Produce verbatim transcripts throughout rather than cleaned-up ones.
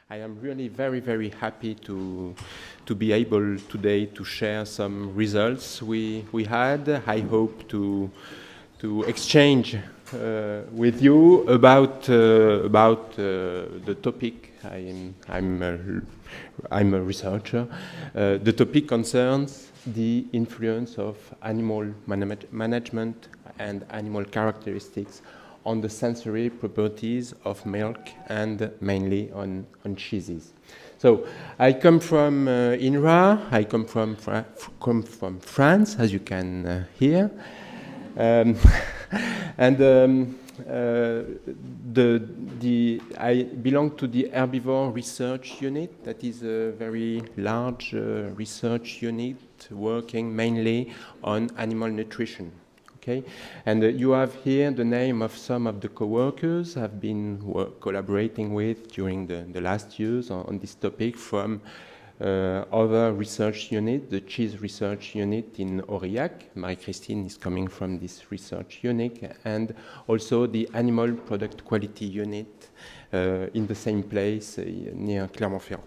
I am really very, very happy to, to be able today to share some results we, we had. I hope to, to exchange uh, with you about, uh, about uh, the topic. I am, I'm, a, I'm a researcher. Uh, the topic concerns the influence of animal manage management and animal characteristics on the sensory properties of milk and mainly on, on cheeses. So I come from uh, I N R A, I come from, Fra come from France, as you can uh, hear. Um, and um, uh, the, the, I belong to the Herbivore Research Unit, that is a very large uh, research unit working mainly on animal nutrition. Okay, and uh, you have here the name of some of the co-workers I've been collaborating with during the, the last years on, on this topic from uh, other research unit, the cheese research unit in Aurillac. Marie-Christine is coming from this research unit, and also the animal product quality unit uh, in the same place uh, near Clermont-Ferrand.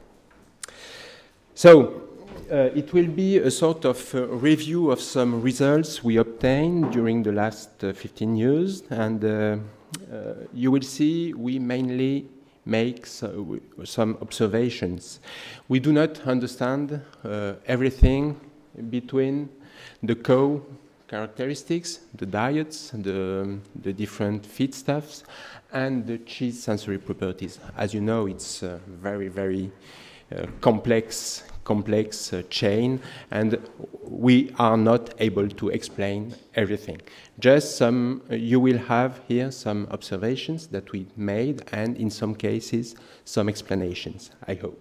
So, Uh, it will be a sort of uh, review of some results we obtained during the last uh, fifteen years, and uh, uh, you will see we mainly make so, some observations. We do not understand uh, everything between the cow characteristics, the diets, the, the different feedstuffs, and the cheese sensory properties. As you know, it's uh, very, very uh, complex complex uh, chain, and we are not able to explain everything. Just some, uh, you will have here some observations that we made, and in some cases, some explanations, I hope.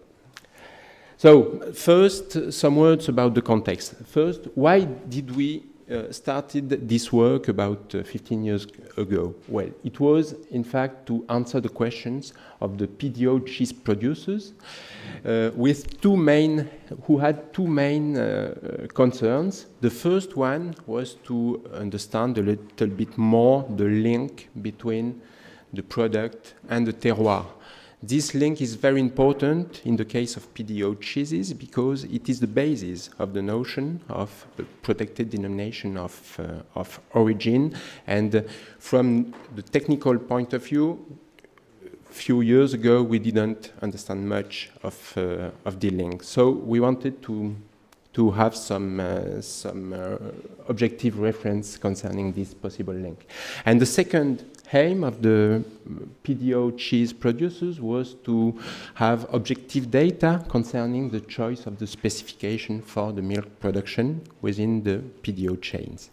So, first, some words about the context. First, why did we uh, started this work about uh, fifteen years ago? Well, it was, in fact, to answer the questions of the P D O cheese producers, Uh, with two main, who had two main uh, concerns. The first one was to understand a little bit more the link between the product and the terroir. This link is very important in the case of P D O cheeses because it is the basis of the notion of the protected denomination of, uh, of origin. And uh, from the technical point of view, few years ago, we didn't understand much of, uh, of the link. So we wanted to, to have some, uh, some uh, objective reference concerning this possible link. And the second aim of the P D O cheese producers was to have objective data concerning the choice of the specification for the milk production within the P D O chains.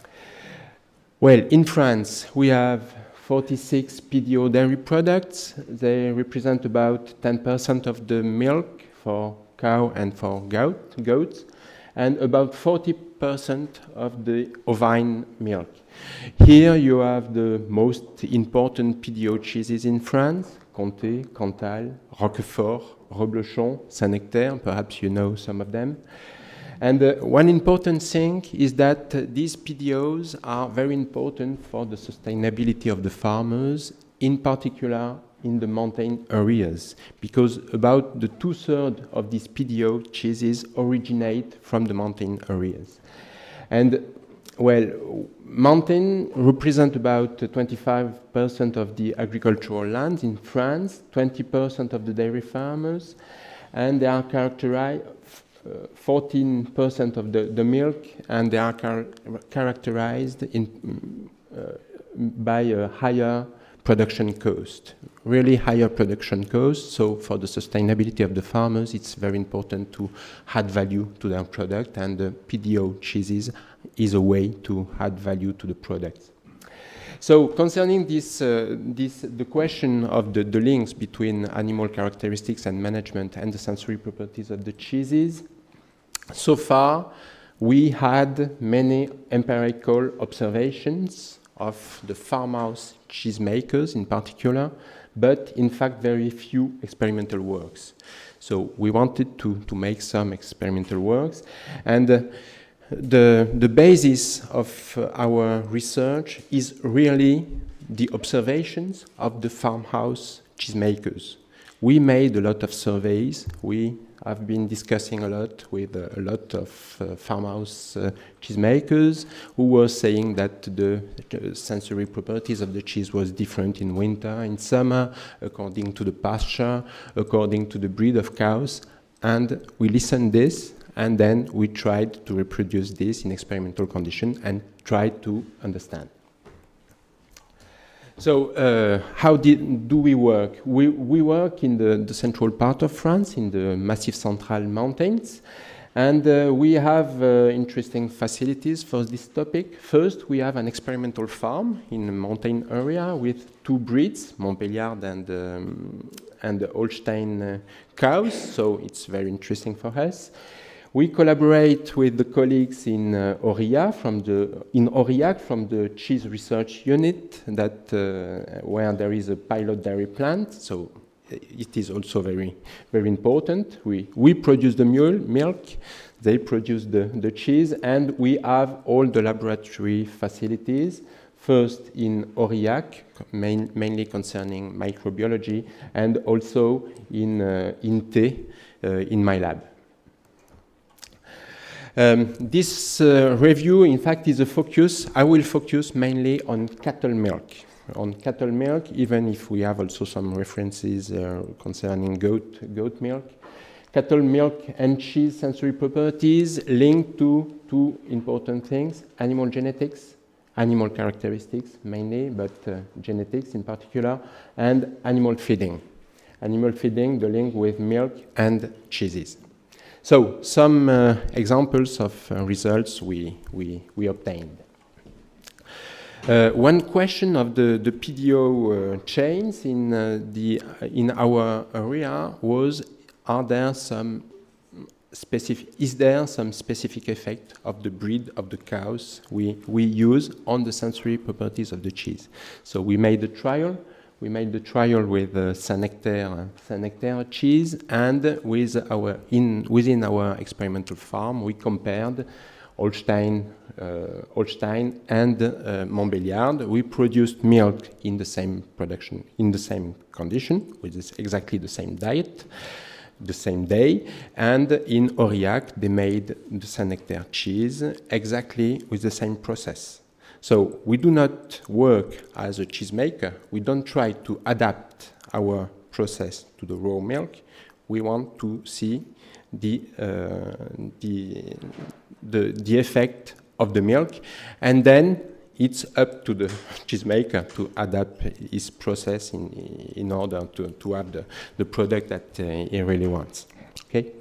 Well, in France, we have forty-six P D O dairy products. They represent about ten percent of the milk for cow and for goat, goats, and about forty percent of the ovine milk. Here you have the most important P D O cheeses in France: Comté, Cantal, Roquefort, Reblochon, Saint-Nectaire, perhaps you know some of them. And uh, one important thing is that uh, these P D Os are very important for the sustainability of the farmers, in particular in the mountain areas, because about the two-thirds of these P D O cheeses originate from the mountain areas. And, well, mountain represent about twenty-five percent of the agricultural land in France, twenty percent of the dairy farmers, and they are characterized fourteen percent uh, of the, the milk, and they are char characterized in, uh, by a higher production cost, really higher production cost. So for the sustainability of the farmers, it's very important to add value to their product, and the P D O cheeses is a way to add value to the products. So concerning this, uh, this, the question of the, the links between animal characteristics and management and the sensory properties of the cheeses, so far we had many empirical observations of the farmhouse cheesemakers in particular, but in fact very few experimental works. So we wanted to, to make some experimental works, and uh, The, the basis of uh, our research is really the observations of the farmhouse cheesemakers. we made a lot of surveys. We have been discussing a lot with uh, a lot of uh, farmhouse uh, cheesemakers who were saying that the, the sensory properties of the cheese was different in winter, in summer, according to the pasture, according to the breed of cows. And we listened this, and then we tried to reproduce this in experimental conditions and tried to understand. So uh, how did, do we work? We, we work in the, the central part of France, in the Massif Central mountains, and uh, we have uh, interesting facilities for this topic. First, we have an experimental farm in a mountain area with two breeds, Montbéliard and, um, and the Holstein uh, cows, so it's very interesting for us. We collaborate with the colleagues in uh, Aurillac from the in Aurillac from the cheese research unit that uh, where there is a pilot dairy plant. So it is also very very important. We we produce the mule milk, they produce the the cheese, and we have all the laboratory facilities. First in Aurillac, main, mainly concerning microbiology, and also in uh, in Thé, uh, in my lab. Um, this uh, review, in fact, is a focus. I will focus mainly on cattle milk. On cattle milk, even if we have also some references uh, concerning goat, goat milk. Cattle milk and cheese sensory properties linked to two important things: animal genetics, animal characteristics mainly, but uh, genetics in particular, and animal feeding. Animal feeding, the link with milk and cheeses. So, some uh, examples of uh, results we, we, we obtained. Uh, one question of the, the P D O uh, chains in, uh, the, uh, in our area was, are there some specific, is there some specific effect of the breed of the cows we, we use on the sensory properties of the cheese? So we made a trial. We made the trial with uh, Saint-Nectaire, Saint-Nectaire cheese, and with our in, within our experimental farm, we compared Holstein, uh, Holstein and uh, Montbéliard. We produced milk in the same production, in the same condition, with this exactly the same diet, the same day, and in Aurillac, they made the Saint-Nectaire cheese exactly with the same process. So we do not work as a cheesemaker. We don't try to adapt our process to the raw milk. We want to see the, uh, the, the, the effect of the milk, and then it's up to the cheesemaker to adapt his process in, in order to, to have the, the product that uh, he really wants. Okay?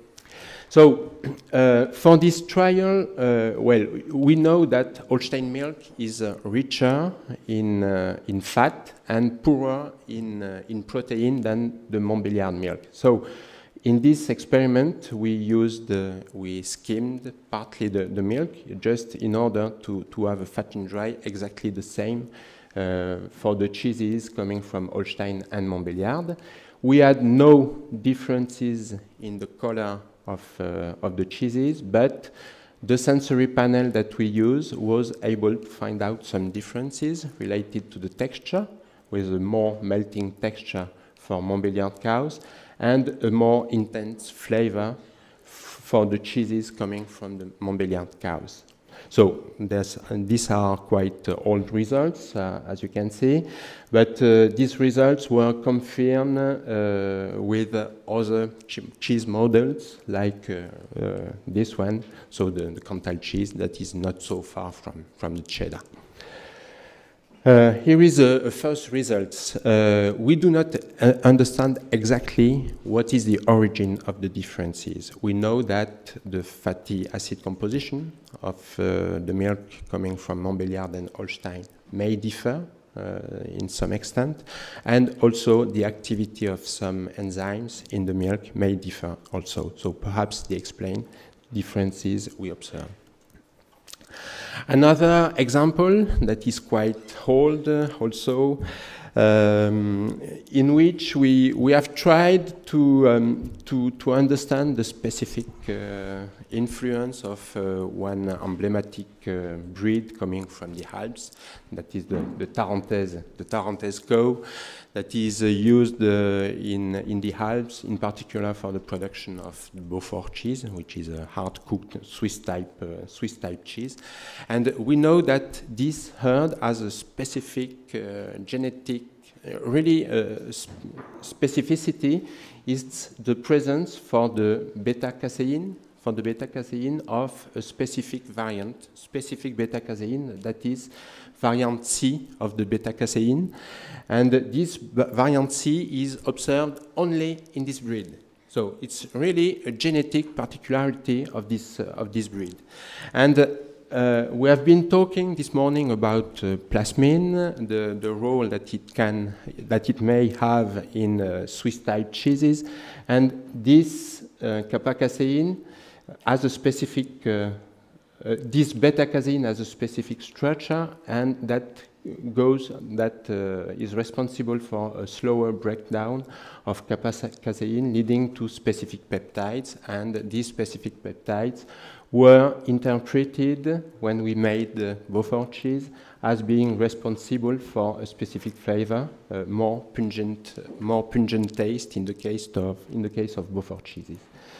So, uh, for this trial, uh, well, we know that Holstein milk is uh, richer in, uh, in fat and poorer in, uh, in protein than the Montbéliard milk. So, in this experiment, we used, uh, we skimmed partly the, the milk just in order to, to have a fat and dry exactly the same uh, for the cheeses coming from Holstein and Montbéliard. We had no differences in the color Of, uh, of the cheeses, but the sensory panel that we use was able to find out some differences related to the texture, with a more melting texture for Montbéliard cows, and a more intense flavor for the cheeses coming from the Montbéliard cows. So there's, and these are quite uh, old results, uh, as you can see, but uh, these results were confirmed uh, with uh, other ch cheese models, like uh, uh, this one, so the, the Cantal cheese that is not so far from, from the cheddar. Uh, here is a, a first result. Uh, we do not uh, understand exactly what is the origin of the differences. We know that the fatty acid composition of uh, the milk coming from Montbéliard and Holstein may differ uh, in some extent, and also the activity of some enzymes in the milk may differ also. So perhaps they explain differences we observe. Another example that is quite old uh, also, um, in which we, we have tried to, um, to, to understand the specific uh, influence of uh, one emblematic uh, breed coming from the Alps. That is the, the Tarentaise, the Tarentaise cow that is uh, used uh, in, in the Alps, in particular for the production of Beaufort cheese, which is a hard-cooked Swiss-type uh, Swiss-type cheese. And we know that this herd has a specific uh, genetic, uh, really uh, sp specificity is the presence for the beta-casein, for the beta-casein of a specific variant, specific beta-casein, that is variant C of the beta-casein. And this variant C is observed only in this breed. So it's really a genetic particularity of this, uh, of this breed. And uh, uh, we have been talking this morning about uh, plasmine, the, the role that it, can, that it may have in uh, Swiss-type cheeses. And this uh, kappa-casein has a specific, uh, uh, this beta-casein has a specific structure, and that goes, that uh, is responsible for a slower breakdown of kappa-casein, leading to specific peptides. And these specific peptides were interpreted when we made the Beaufort cheese as being responsible for a specific flavor, uh, more pungent, more pungent taste in the case of in the case of Beaufort cheeses.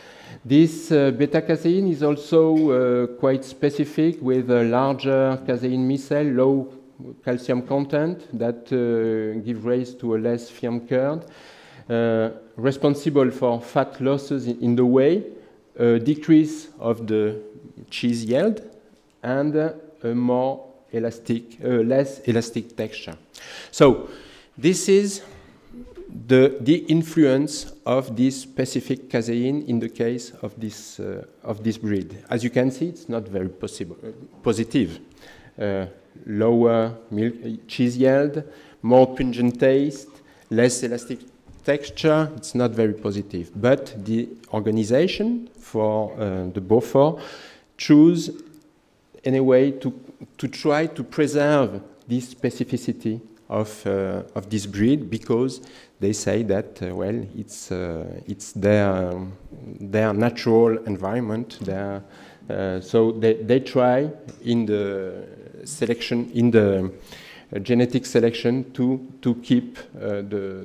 This uh, beta-casein is also uh, quite specific, with a larger casein micelle, low calcium content that uh, give rise to a less firm curd, uh, responsible for fat losses in, in the whey, a decrease of the cheese yield, and uh, a more elastic, uh, less elastic texture. So this is the, the influence of this specific casein in the case of this, uh, of this breed. As you can see, it's not very possible, uh, positive. Uh, lower milk, cheese yield, more pungent taste, less elastic texture. It's not very positive. But the organization for uh, the Beaufort choose anyway to, to try to preserve this specificity of, uh, of this breed, because they say that, uh, well, it's, uh, it's their, um, their natural environment. Their, uh, so they, they try in the selection, in the uh, genetic selection, to, to keep uh, the, the,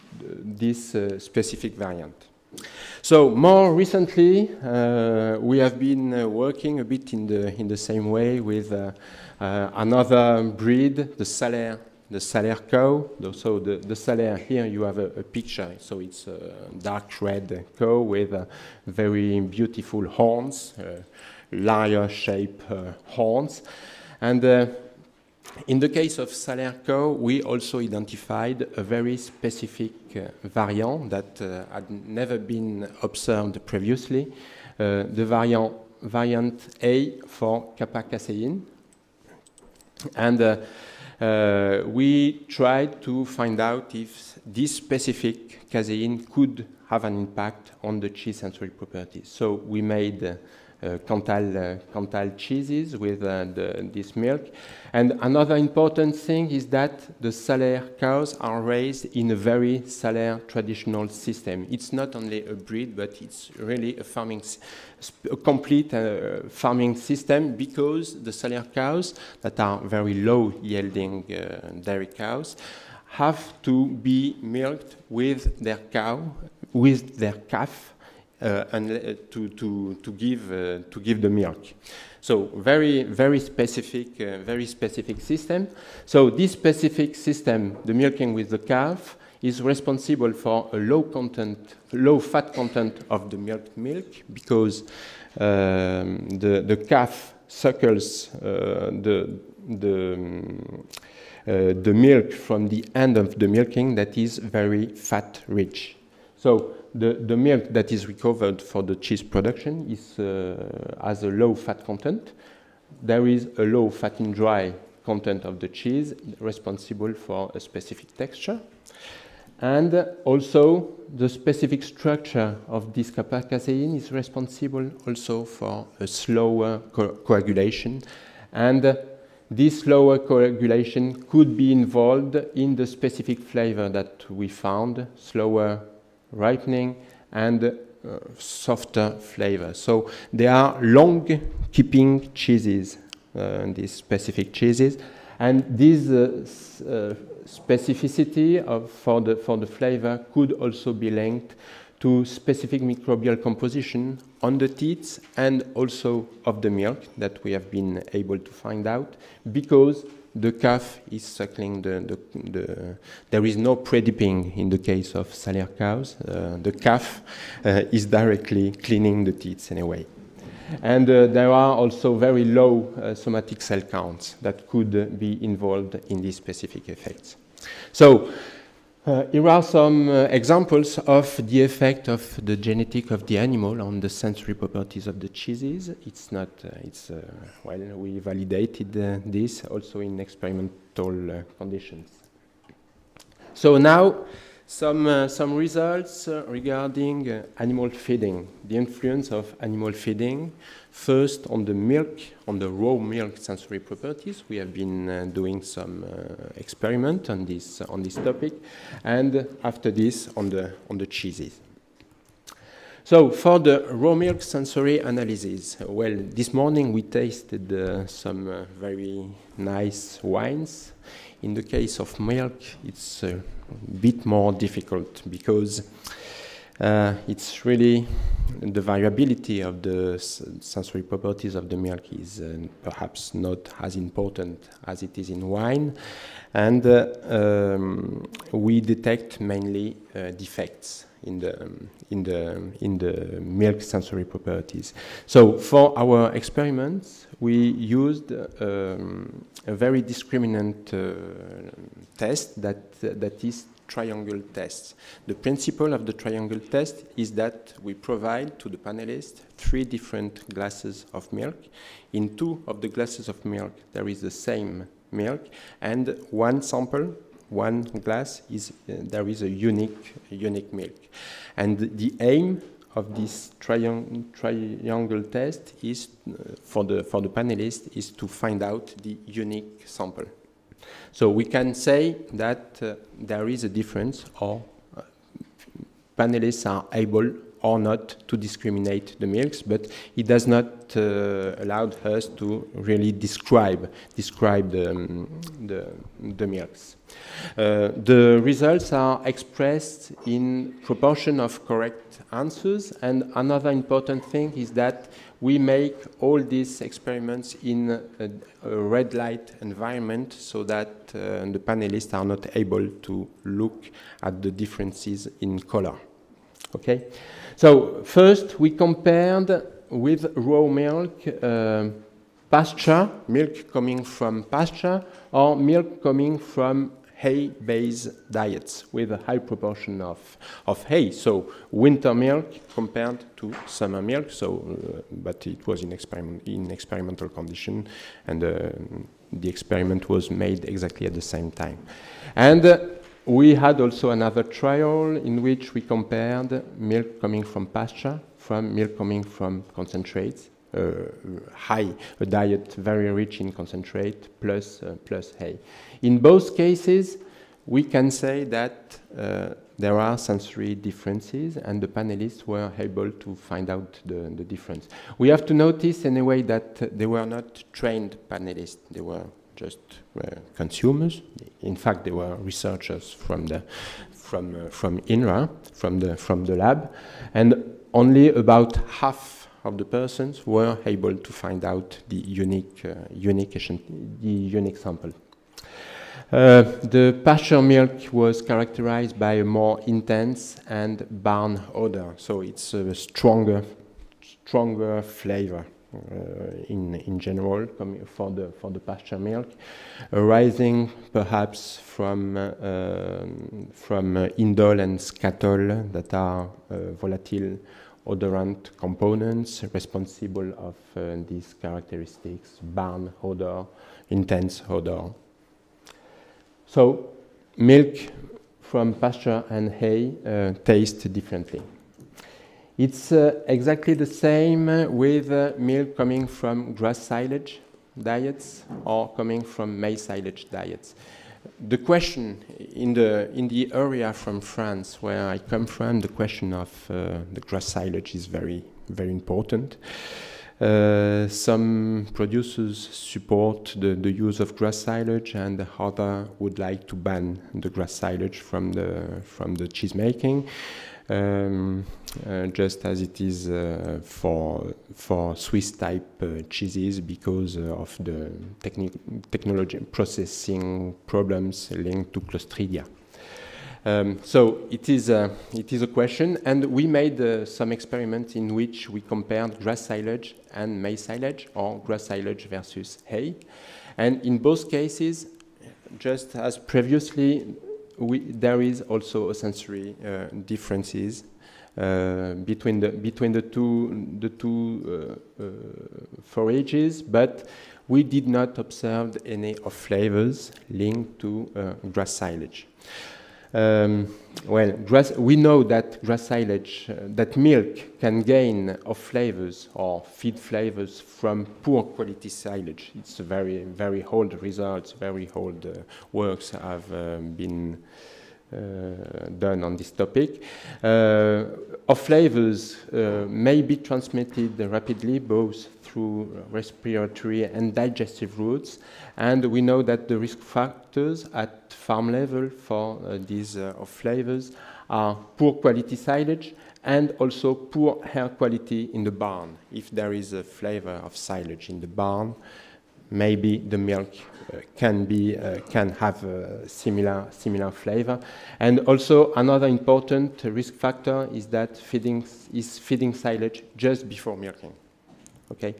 this uh, specific variant. So more recently, uh, we have been uh, working a bit in the, in the same way with uh, uh, another breed, the Salers, the Salers cow. So the, the Salers, here you have a, a picture. So it's a dark red cow with uh, very beautiful horns, uh, lyre-shaped uh, horns. And uh, in the case of Salers cow, we also identified a very specific uh, variant that uh, had never been observed previously, uh, the variant, variant A for kappa-casein. And uh, uh, we tried to find out if this specific casein could have an impact on the cheese sensory properties. So we made uh, Uh, Cantal, uh, Cantal cheeses with uh, the, this milk. And another important thing is that the Salers cows are raised in a very Salers traditional system. It's not only a breed, but it's really a farming, a complete uh, farming system, because the Salers cows that are very low yielding uh, dairy cows have to be milked with their cow, with their calf, Uh, and uh, to, to, to, give, uh, to give the milk. So very, very specific, uh, very specific system. So this specific system, the milking with the calf, is responsible for a low content, low fat content of the milked milk, because um, the, the calf suckles uh, the, the, um, uh, the milk from the end of the milking that is very fat rich. So The, the milk that is recovered for the cheese production is, uh, has a low fat content. There is a low fat in dry content of the cheese responsible for a specific texture. And also the specific structure of this kappa-casein is responsible also for a slower co coagulation. And uh, this slower coagulation could be involved in the specific flavor that we found, slower ripening and uh, softer flavor. So they are long keeping cheeses uh, these specific cheeses. And this uh, uh, specificity of, for, the, for the flavor could also be linked to specific microbial composition on the teats and also of the milk that we have been able to find out, because the calf is suckling the, the, the there is no pre-dipping in the case of Salers cows. Uh, the calf uh, is directly cleaning the teats anyway. And uh, there are also very low uh, somatic cell counts that could uh, be involved in these specific effects. So uh, here are some uh, examples of the effect of the genetic of the animal on the sensory properties of the cheeses. It's not, uh, it's, uh, well, we validated uh, this also in experimental uh, conditions. So now, Some, uh, some results uh, regarding uh, animal feeding, the influence of animal feeding. First, on the milk, on the raw milk sensory properties. We have been uh, doing some uh, experiment on this, uh, on this topic. And after this, on the, on the cheeses. So, for the raw milk sensory analysis, well, this morning we tasted uh, some uh, very nice wines. In the case of milk, it's uh, a bit more difficult because uh, it's really the variability of the sensory properties of the milk is uh, perhaps not as important as it is in wine, and uh, um, we detect mainly uh, defects in the um, in the in the milk sensory properties. So for our experiments, we used um, a very discriminant uh, test that uh, that is triangle test. The principle of the triangle test is that we provide to the panelists three different glasses of milk. In two of the glasses of milk, there is the same milk, and one sample, one glass, is uh, there is a unique, unique milk. And the aim of this triang triangle test is, uh, for the for the panelists, is to find out the unique sample. So we can say that uh, there is a difference, or uh, panelists are able or not to discriminate the milks, but it does not uh, allow us to really describe describe the um, the, the milks. Uh, the results are expressed in proportion of correct answers, and another important thing is that we make all these experiments in a, a red light environment so that uh, the panelists are not able to look at the differences in color. Okay? So first we compared with raw milk uh, pasture, milk coming from pasture, or milk coming from hay-based diets with a high proportion of, of hay. So winter milk compared to summer milk, so, uh, but it was in, experiment, in experimental condition, and uh, the experiment was made exactly at the same time. And uh, we had also another trial in which we compared milk coming from pasture from milk coming from concentrates, uh, high, a diet very rich in concentrate plus, uh, plus hay. In both cases, we can say that uh, there are sensory differences, and the panelists were able to find out the, the difference. We have to notice anyway that uh, they were not trained panelists, they were just uh, consumers. In fact, they were researchers from the from uh, from INRA, from the from the lab, and only about half of the persons were able to find out the unique uh, unique the unique sample. Uh, the pasture milk was characterized by a more intense and barn odor, so it's a stronger stronger flavor. Uh, in in general, for the for the pasture milk, arising perhaps from uh, um, from uh, indole and scatol that are uh, volatile odorant components responsible of uh, these characteristics: barn odor, intense odor. So, milk from pasture and hay uh, taste differently. It's uh, exactly the same with uh, milk coming from grass silage diets or coming from maize silage diets. The question in the in the area from France where I come from, the question of uh, the grass silage is very very important. Uh, some producers support the, the use of grass silage, and others would like to ban the grass silage from the from the cheese making, um, uh, just as it is uh, for for Swiss type uh, cheeses, because uh, of the techni technology processing problems linked to Clostridia. Um, so it is, a, it is a question, and we made uh, some experiments in which we compared grass silage and maize silage, or grass silage versus hay. And in both cases, just as previously, we, there is also a sensory uh, differences uh, between the between the two the two uh, uh, forages, but we did not observe any of flavors linked to uh, grass silage. Um, well, grass, we know that grass silage, uh, that milk can gain of flavors or feed flavors from poor quality silage. It's a very, very old results, very old uh, works have uh, been uh, done on this topic. Uh, of flavors uh, may be transmitted rapidly, both through respiratory and digestive routes, and we know that the risk factors at farm level for uh, these uh, of flavors are poor quality silage and also poor air quality in the barn. If there is a flavor of silage in the barn, maybe the milk uh, can be uh, can have a similar similar flavor. And also another important risk factor is that feeding is feeding silage just before milking. Okay,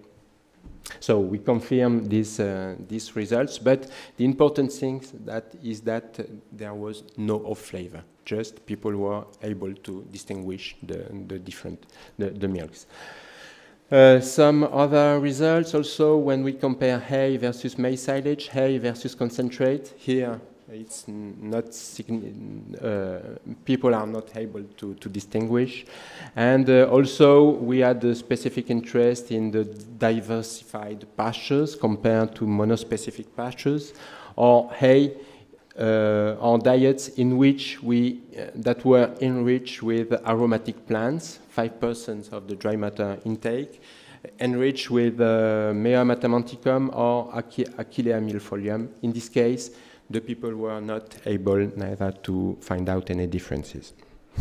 so we confirm these uh, these results, but the important thing that is that uh, there was no off flavor. Just people were able to distinguish the the different the, the milks. Uh, some other results also when we compare hay versus maize silage, hay versus concentrate. Here it's not uh, people are not able to, to distinguish, and uh, also we had a specific interest in the diversified pastures compared to monospecific pastures, or hay uh, or diets in which we uh, that were enriched with aromatic plants, five percent of the dry matter intake, enriched with uh, Mea matamanticum or Achillea millefolium. In this case, the people were not able neither to find out any differences.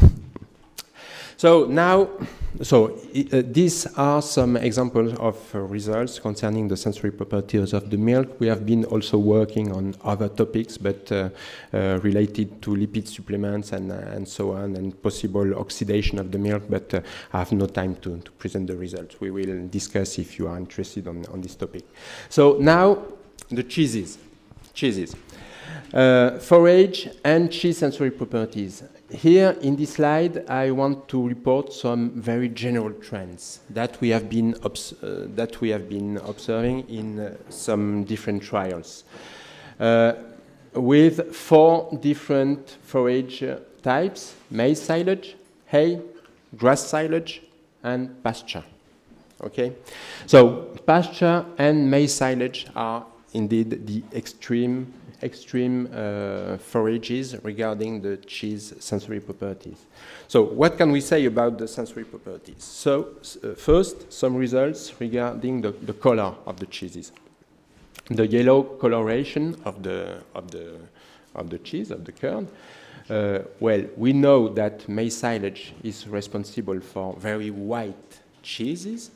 So now, so uh, these are some examples of uh, results concerning the sensory properties of the milk. We have been also working on other topics, but uh, uh, related to lipid supplements and, uh, and so on, and possible oxidation of the milk, but uh, I have no time to, to present the results. We will discuss if you are interested on, on this topic. So now, the cheeses. Cheeses. Uh, forage and cheese sensory properties. Here in this slide, I want to report some very general trends that we have been obs uh, that we have been observing in uh, some different trials, uh, with four different forage types: maize silage, hay, grass silage, and pasture. Okay, so pasture and maize silage are indeed the extreme extreme uh, forages regarding the cheese sensory properties. So what can we say about the sensory properties? So uh, first, some results regarding the, the color of the cheeses. The yellow coloration of the, of the, of the cheese, of the curd. Uh, well, we know that maize silage is responsible for very white cheeses.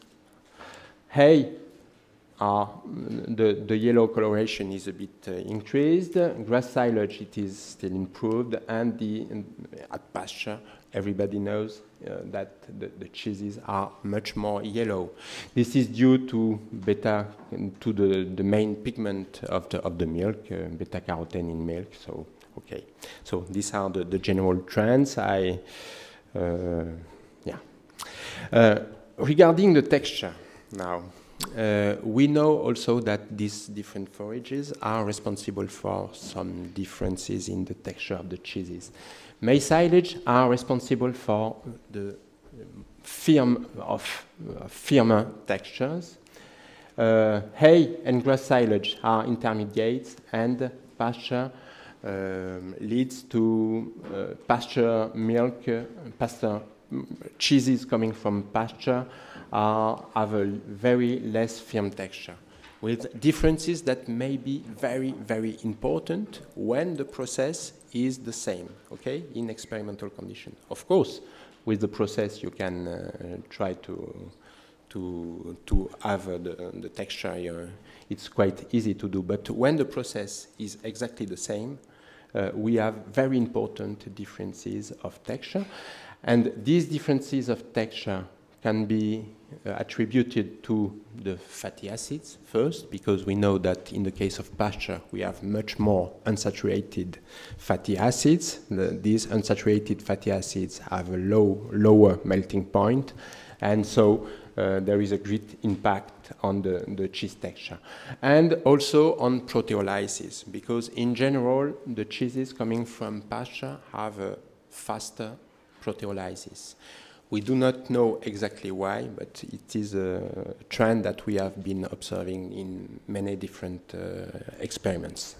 Hay, Uh, the, the yellow coloration is a bit uh, increased. Grass silage, it is still improved. And the, at pasture, everybody knows uh, that the, the cheeses are much more yellow. This is due to beta, to the, the main pigment of the, of the milk, uh, beta carotene in milk. So, okay. So these are the, the general trends. I, uh, yeah. Uh, regarding the texture now. Uh, we know also that these different forages are responsible for some differences in the texture of the cheeses. Maize silage are responsible for the firm of uh, firmer textures. Uh, hay and grass silage are intermediate, and pasture um, leads to uh, pasture milk, uh, pasture cheeses coming from pasture are, have a very less firm texture, with differences that may be very, very important when the process is the same, okay, in experimental conditions. Of course, with the process you can uh, try to, to, to have uh, the, the texture, uh, it's quite easy to do, but when the process is exactly the same, uh, we have very important differences of texture, and these differences of texture can be uh, attributed to the fatty acids first, because we know that in the case of pasture we have much more unsaturated fatty acids. The, these unsaturated fatty acids have a low, lower melting point, and so uh, there is a great impact on the, the cheese texture. And also on proteolysis, because in general the cheeses coming from pasture have a faster proteolysis. We do not know exactly why, but it is a trend that we have been observing in many different uh, experiments.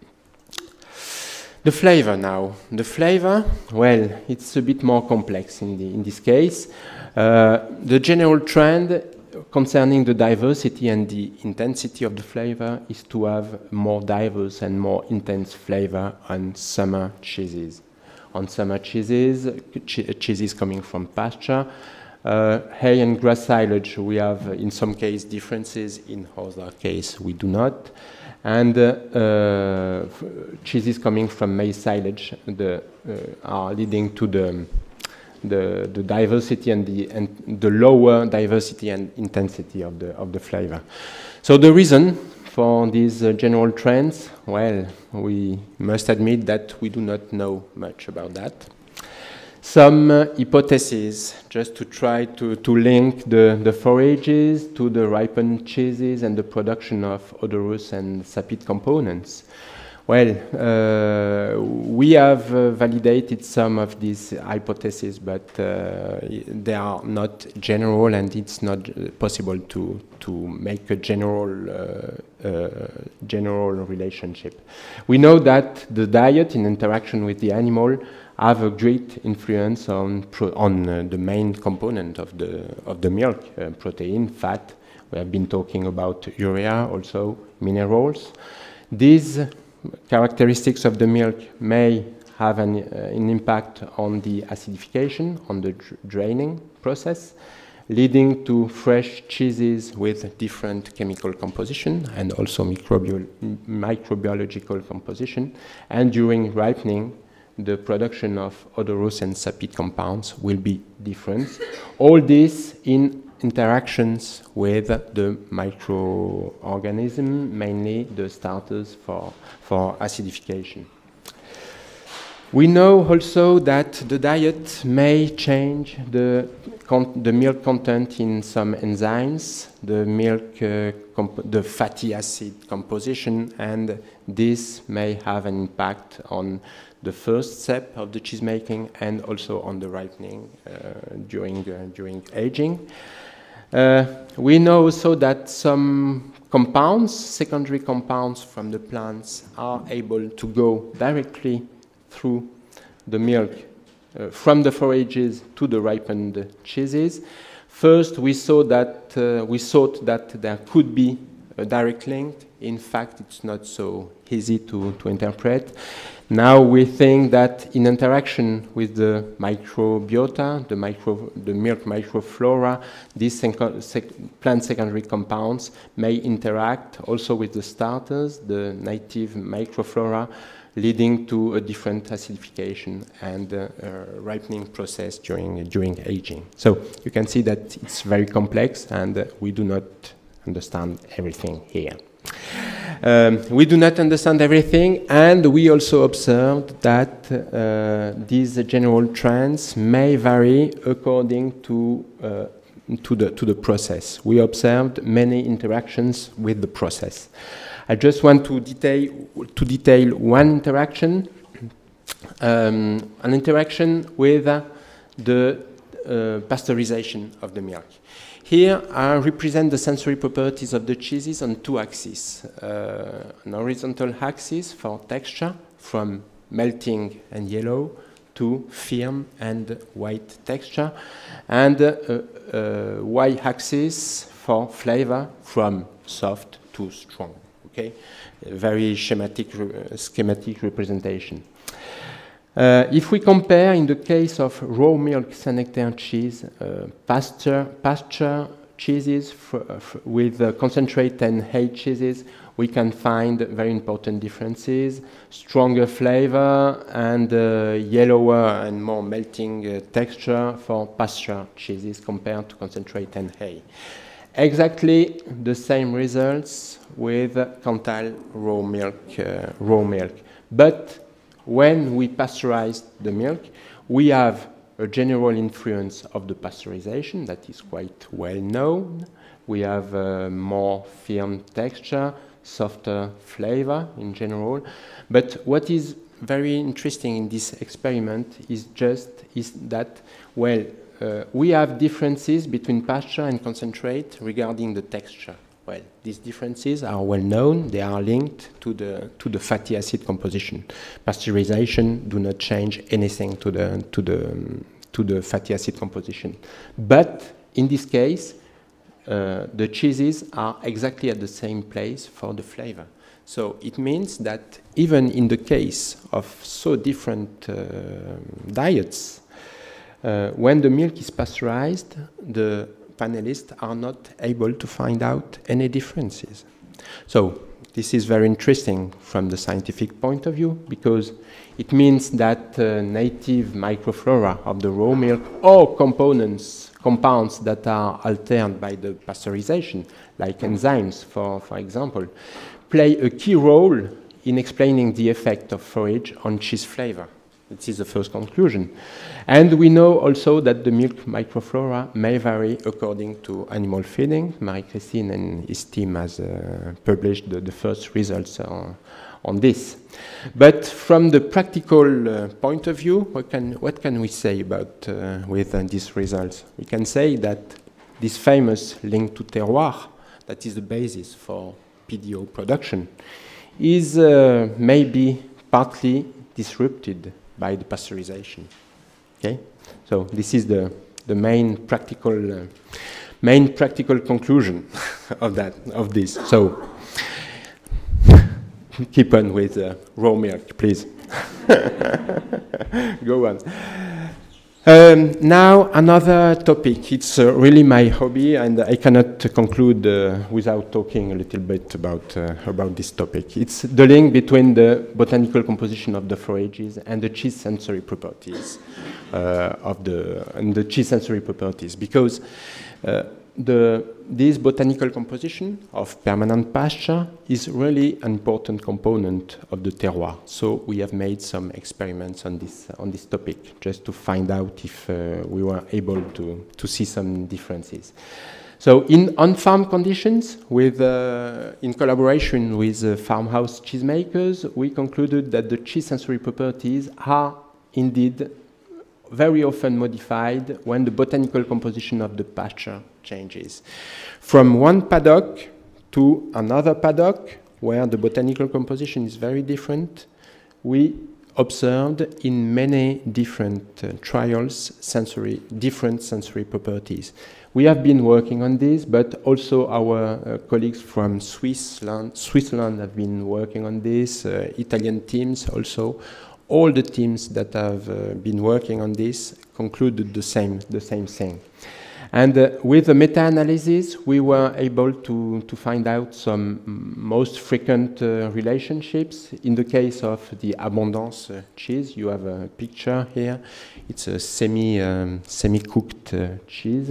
The flavor now. The flavor, well, it's a bit more complex in, the, in this case. Uh, the general trend concerning the diversity and the intensity of the flavor is to have more diverse and more intense flavor on summer cheeses. On summer cheeses, che cheeses coming from pasture, uh, hay and grass silage, we have uh, in some case differences, in other case we do not. And uh, uh, cheeses coming from maize silage the, uh, are leading to the, the, the diversity and the, and the lower diversity and intensity of the, of the flavor. So the reason for these uh, general trends, well, we must admit that we do not know much about that. Some uh, hypotheses, just to try to, to link the, the forages to the ripened cheeses and the production of odorous and sapid components. Well, uh, we have uh, validated some of these hypotheses, but uh, they are not general, and it's not possible to, to make a general, uh, uh, general relationship. We know that the diet in interaction with the animal have a great influence on, pro on uh, the main component of the, of the milk, uh, protein, fat. We have been talking about urea, also minerals. These characteristics of the milk may have an, uh, an impact on the acidification, on the dr draining process, leading to fresh cheeses with different chemical composition and also microbial, microbiological composition. And during ripening, the production of odorous and sapid compounds will be different. All this in interactions with the microorganism, mainly the starters for, for acidification. We know also that the diet may change the, the milk content in some enzymes, the milk, uh, the fatty acid composition, and this may have an impact on the first step of the cheese making and also on the ripening uh, during, uh, during aging. Uh, we know also that some compounds, secondary compounds from the plants, are able to go directly through the milk uh, from the forages to the ripened cheeses. First, we saw that uh, we thought that there could be a direct link. In fact, it's not so easy to, to interpret. Now we think that in interaction with the microbiota, the, micro, the milk microflora, these sec plant secondary compounds may interact also with the starters, the native microflora, leading to a different acidification and uh, uh, ripening process during, uh, during aging. So you can see that it's very complex, and uh, we do not understand everything here. Um, we do not understand everything, and we also observed that uh, these general trends may vary according to, uh, to, the, to the process. We observed many interactions with the process. I just want to detail, to detail one interaction, um, an interaction with uh, the uh, pasteurization of the milk. Here I represent the sensory properties of the cheeses on two axes. Uh, an horizontal axis for texture, from melting and yellow to firm and white texture, and uh, uh, y-axis for flavor from soft to strong. Okay, a very schematic, uh, schematic representation. Uh, if we compare, in the case of raw milk Saint-Nectaire cheese, uh, pasture, pasture cheeses with uh, concentrate and hay cheeses, we can find very important differences: stronger flavor and uh, yellower and more melting uh, texture for pasture cheeses compared to concentrate and hay. Exactly the same results with Cantal raw milk, uh, raw milk. But when we pasteurize the milk, we have a general influence of the pasteurization that is quite well known. We have uh, more firm texture, softer flavor in general. But what is very interesting in this experiment is just is that, well, uh, we have differences between pasture and concentrate regarding the texture. Well, these differences are well known. They are linked to the to the fatty acid composition. Pasteurization do not change anything to the to the um, to the fatty acid composition. But in this case, uh, the cheeses are exactly at the same place for the flavor. So it means that even in the case of so different uh, diets, uh, when the milk is pasteurized, the panelists are not able to find out any differences. So this is very interesting from the scientific point of view, because it means that uh, native microflora of the raw milk or components, compounds that are altered by the pasteurization, like enzymes, for, for example, play a key role in explaining the effect of forage on cheese flavor. This is the first conclusion. And we know also that the milk microflora may vary according to animal feeding. Marie-Christine and his team has uh, published the, the first results uh, on this. But from the practical uh, point of view, what can, what can we say about uh, with uh, these results? We can say that this famous link to terroir, that is the basis for P D O production, is uh, maybe partly disrupted by the pasteurization. Okay, so this is the the main practical uh, main practical conclusion of that of this. So keep on with uh, raw milk, please. Go on. Um, now another topic. It's uh, really my hobby, and I cannot uh, conclude uh, without talking a little bit about uh, about this topic. It's the link between the botanical composition of the forages and the cheese sensory properties uh, of the and the cheese sensory properties, because uh, the this botanical composition of permanent pasture is really an important component of the terroir. So we have made some experiments on this on this topic, just to find out if uh, we were able to to see some differences. So in on-farm conditions, with uh, in collaboration with uh, farmhouse cheesemakers, we concluded that the cheese sensory properties are indeed very often modified when the botanical composition of the pasture changes. From one paddock to another paddock, where the botanical composition is very different, we observed in many different uh, trials sensory, different sensory properties. We have been working on this, but also our uh, colleagues from Switzerland, Switzerland have been working on this, uh, Italian teams also. All the teams that have uh, been working on this concluded the same, the same thing. And uh, with the meta-analysis, we were able to, to find out some most frequent uh, relationships. In the case of the abondance uh, cheese, you have a picture here. It's a semi, um, semi-cooked uh, cheese.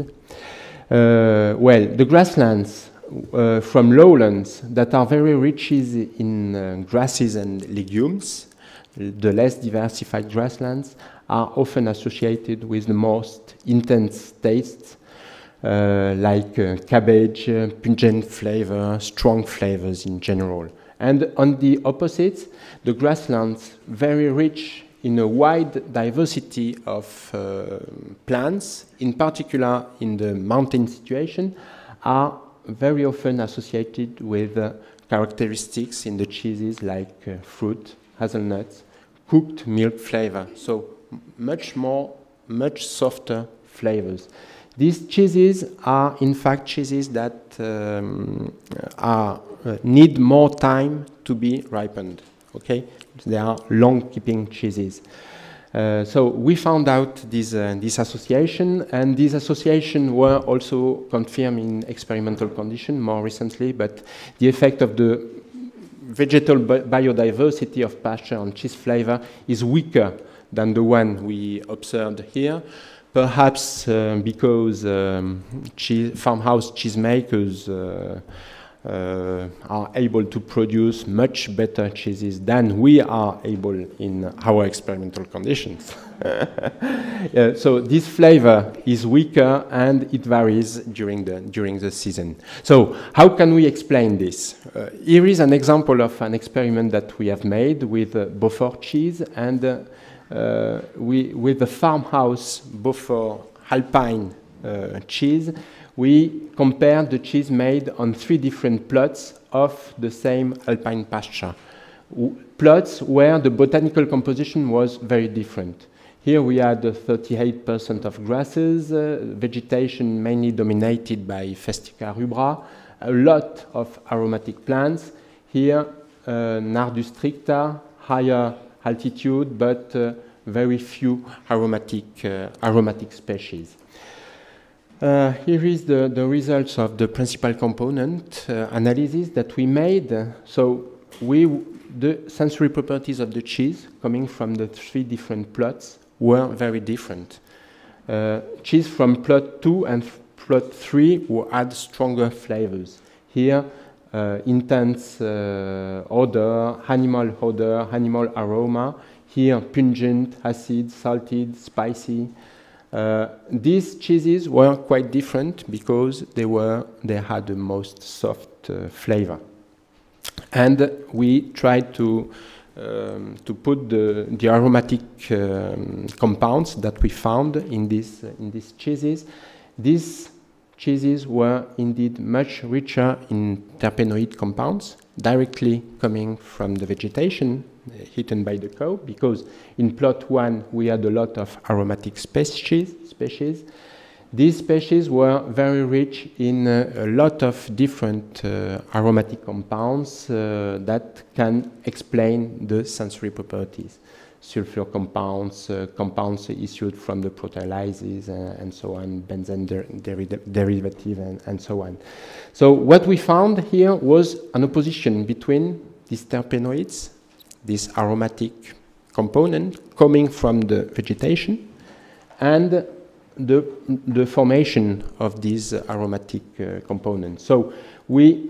Uh, well, the grasslands uh, from lowlands that are very rich in uh, grasses and legumes, the less diversified grasslands, are often associated with the most intense tastes, uh, like uh, cabbage, uh, pungent flavor, strong flavors in general. And on the opposite, the grasslands, very rich in a wide diversity of uh, plants, in particular in the mountain situation, are very often associated with uh, characteristics in the cheeses like uh, fruit, hazelnuts, cooked milk flavor. So much more, much softer flavors. These cheeses are, in fact, cheeses that um, are, uh, need more time to be ripened. Okay, they are long-keeping cheeses. Uh, so we found out this, uh, this association, and these associations were also confirmed in experimental conditions more recently, but the effect of the vegetal bi biodiversity of pasture on cheese flavor is weaker than the one we observed here. Perhaps uh, because um, cheese, farmhouse cheesemakers uh, uh, are able to produce much better cheeses than we are able in our experimental conditions. uh, so this flavor is weaker and it varies during the, during the season. So how can we explain this? Uh, here is an example of an experiment that we have made with uh, Beaufort cheese, and uh, Uh, we, with the farmhouse Beaufort Alpine uh, cheese, we compared the cheese made on three different plots of the same alpine pasture. W plots where the botanical composition was very different. Here we had thirty-eight percent of grasses, uh, vegetation mainly dominated by Festica rubra, a lot of aromatic plants. Here, uh, Nardus stricta, higher altitude, but uh, very few aromatic, uh, aromatic species. Uh, here is the, the results of the principal component uh, analysis that we made. So we, the sensory properties of the cheese coming from the three different plots were very different. Uh, cheese from plot two and plot three will add stronger flavors. Here, Uh, intense uh, odor, animal odor, animal aroma. Here, pungent, acid, salted, spicy. Uh, these cheeses were quite different because they were they had the most soft uh, flavor. And we tried to um, to put the the aromatic um, compounds that we found in this uh, in these cheeses. These cheeses were indeed much richer in terpenoid compounds, directly coming from the vegetation uh, eaten by the cow, because in plot one we had a lot of aromatic species. species. These species were very rich in uh, a lot of different uh, aromatic compounds uh, that can explain the sensory properties. Sulfur compounds, uh, compounds issued from the proteolysis, uh, and so on, benzene der deri derivative, and, and so on. So what we found here was an opposition between these terpenoids, this aromatic component coming from the vegetation, and the, the formation of these uh, aromatic uh, components. So we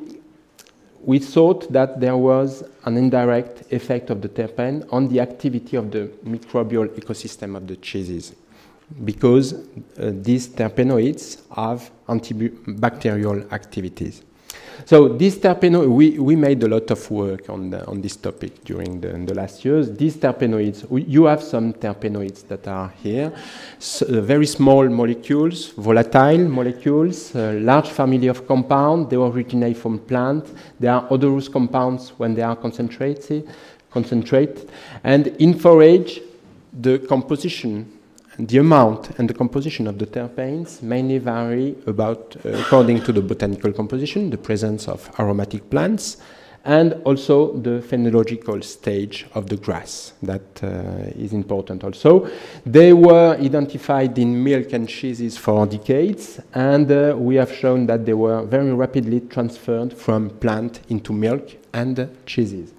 We thought that there was an indirect effect of the terpene on the activity of the microbial ecosystem of the cheeses, because uh, these terpenoids have antibacterial activities. So these terpenoids, we, we made a lot of work on, the, on this topic during the, the last years. These terpenoids, we, you have some terpenoids that are here, so, uh, very small molecules, volatile molecules, a large family of compounds. They originate from plants. They are odorous compounds when they are concentrated, concentrate. And in forage, the composition, the amount and the composition of the terpenes mainly vary about, uh, according to the botanical composition, the presence of aromatic plants, and also the phenological stage of the grass. That uh, is important also. They were identified in milk and cheeses for decades, and uh, we have shown that they were very rapidly transferred from plant into milk and uh, cheeses.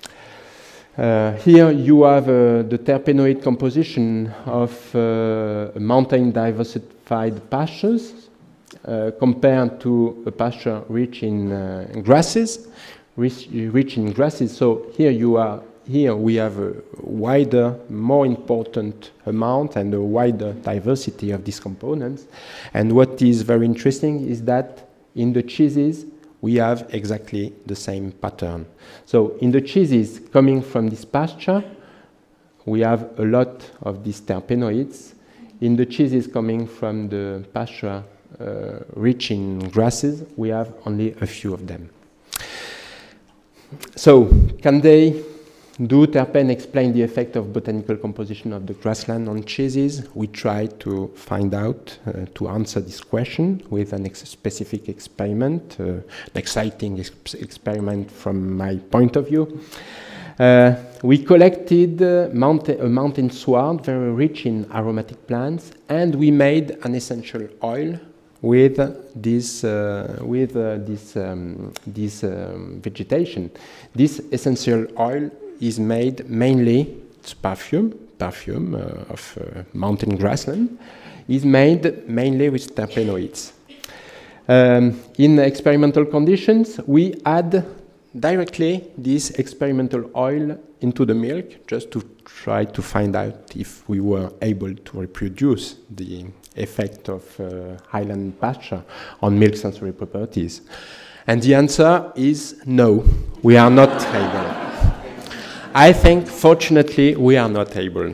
Uh, here you have uh, the terpenoid composition of uh, mountain diversified pastures uh, compared to a pasture rich in uh, grasses, rich, rich in grasses. So here you are. Here we have a wider, more important amount and a wider diversity of these components. And what is very interesting is that in the cheeses we have exactly the same pattern. So in the cheeses coming from this pasture, we have a lot of these terpenoids. In the cheeses coming from the pasture uh, rich in grasses, we have only a few of them. So can they do terpene explain the effect of botanical composition of the grassland on cheeses? We try to find out, uh, to answer this question with a ex specific experiment, uh, an exciting ex experiment from my point of view. Uh, we collected uh, mountain, a mountain sward very rich in aromatic plants, and we made an essential oil with uh, this, uh, with, uh, this, um, this um, vegetation. This essential oil is made mainly, it's perfume, perfume uh, of uh, mountain grassland, is made mainly with terpenoids. Um, in experimental conditions, we add directly this experimental oil into the milk just to try to find out if we were able to reproduce the effect of uh, highland pasture on milk sensory properties. And the answer is no, we are not able. I think, fortunately, we are not able.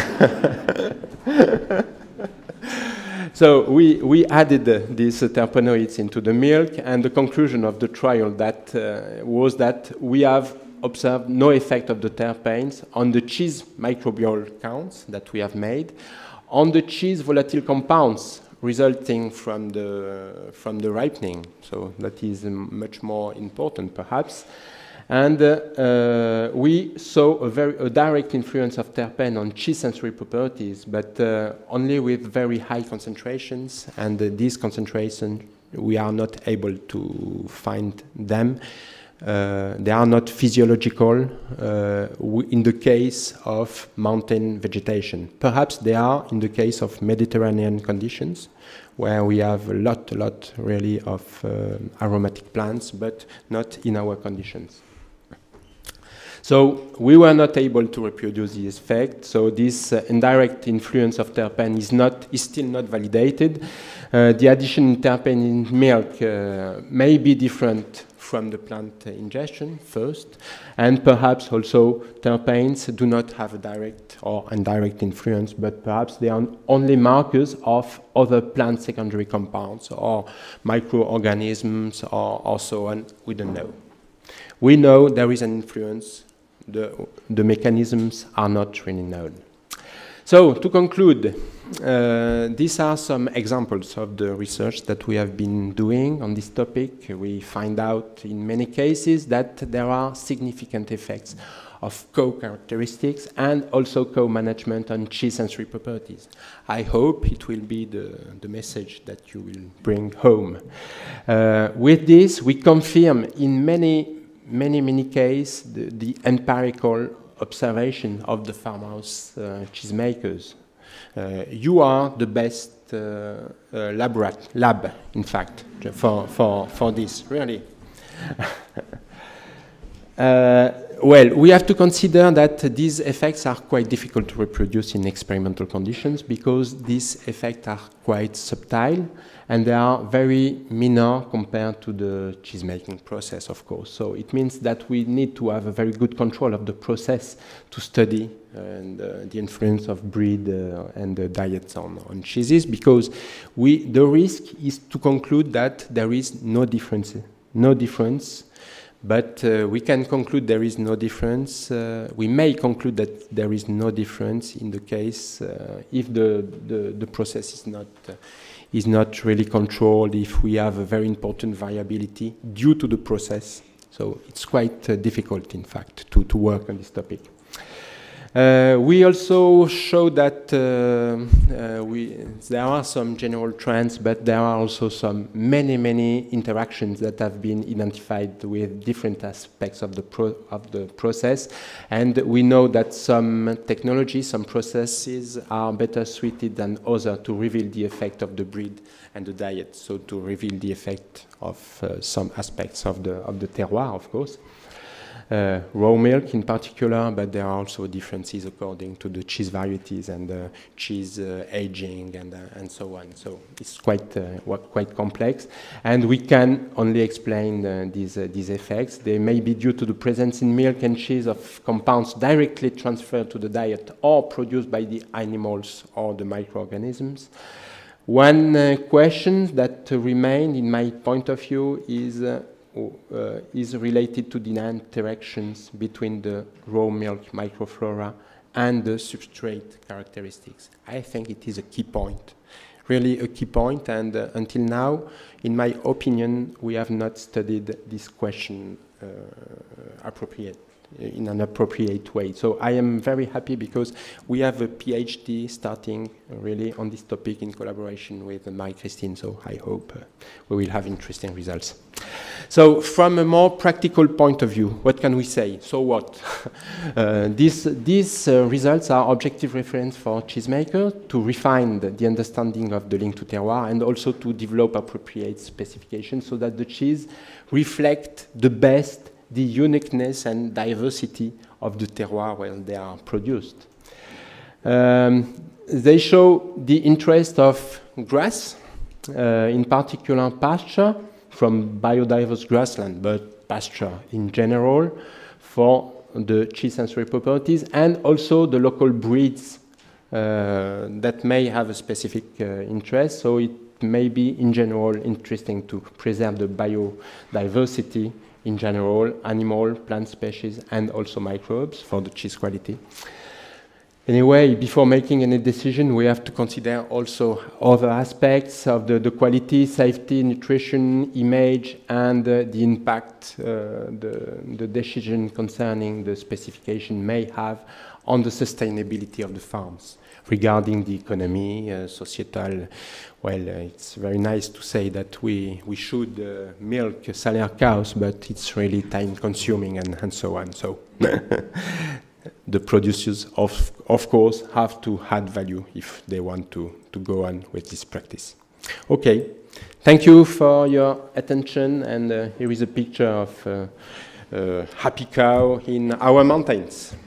So we, we added uh, these uh, terpenoids into the milk, and the conclusion of the trial that uh, was that we have observed no effect of the terpenes on the cheese microbial counts that we have made, on the cheese volatile compounds resulting from the, from the ripening. So that is um, much more important, perhaps. And uh, uh, we saw a very a direct influence of terpene on cheese sensory properties, but uh, only with very high concentrations. And uh, these concentrations, we are not able to find them. Uh, they are not physiological uh, in the case of mountain vegetation. Perhaps they are in the case of Mediterranean conditions, where we have a lot, a lot really of uh, aromatic plants, but not in our conditions. So we were not able to reproduce the effect. So this uh, indirect influence of terpene is not is still not validated. Uh, the addition in terpene in milk uh, may be different from the plant uh, ingestion first, and perhaps also terpenes do not have a direct or indirect influence, but perhaps they are only markers of other plant secondary compounds or microorganisms or, or so on. We don't know. We know there is an influence. The, the mechanisms are not really known. So, to conclude, uh, these are some examples of the research that we have been doing on this topic. We find out in many cases that there are significant effects of co-characteristics and also co-management on cheese sensory properties. I hope it will be the, the message that you will bring home. Uh, with this, we confirm in many many, many cases, the, the empirical observation of the farmhouse uh, cheesemakers. Uh, you are the best uh, uh, lab, lab, in fact, for, for, for this, really. uh, well, we have to consider that these effects are quite difficult to reproduce in experimental conditions because these effects are quite subtle and they are very minor compared to the cheese-making process, of course. So it means that we need to have a very good control of the process to study uh, and, uh, the influence of breed uh, and the diets on, on cheeses, because we, the risk is to conclude that there is no difference, no difference. But uh, we can conclude there is no difference. Uh, we may conclude that there is no difference in the case uh, if the, the, the process is not, uh, is not really controlled, if we have a very important variability due to the process. So it's quite uh, difficult, in fact, to, to work on this topic. Uh, we also show that uh, uh, we, there are some general trends, but there are also some many, many interactions that have been identified with different aspects of the, pro of the process. And we know that some technologies, some processes are better suited than others to reveal the effect of the breed and the diet, so to reveal the effect of uh, some aspects of the, of the terroir, of course. Uh, raw milk in particular, but there are also differences according to the cheese varieties and uh, cheese uh, aging and, uh, and so on. So it's quite, uh, quite complex. And we can only explain uh, these, uh, these effects. They may be due to the presence in milk and cheese of compounds directly transferred to the diet or produced by the animals or the microorganisms. One uh, question that uh, remains, in my point of view, is uh, uh, is related to the interactions between the raw milk microflora and the substrate characteristics. I think it is a key point, really a key point, and uh, until now, in my opinion, we have not studied this question uh, appropriate, in an appropriate way. So I am very happy because we have a PhD starting uh, really on this topic in collaboration with uh, Marie-Christine, so I hope uh, we will have interesting results. So from a more practical point of view, what can we say? So what? uh, these these uh, results are objective reference for cheesemakers to refine the, the understanding of the link to terroir and also to develop appropriate specifications so that the cheese reflect the best the uniqueness and diversity of the terroir where they are produced. Um, they show the interest of grass, uh, in particular pasture, from biodiverse grassland, but pasture in general, for the cheese sensory properties, and also the local breeds uh, that may have a specific uh, interest. So it may be, in general, interesting to preserve the biodiversity in general, animal, plant species, and also microbes for the cheese quality. Anyway, before making any decision, we have to consider also other aspects of the, the quality, safety, nutrition, image, and uh, the impact uh, the, the decision concerning the specification may have on the sustainability of the farms. Regarding the economy, uh, societal, well, uh, it's very nice to say that we, we should uh, milk Salaire cows, but it's really time-consuming and, and so on. So the producers, of, of course, have to add value if they want to, to go on with this practice. Okay, thank you for your attention, and uh, here is a picture of uh, a happy cow in our mountains.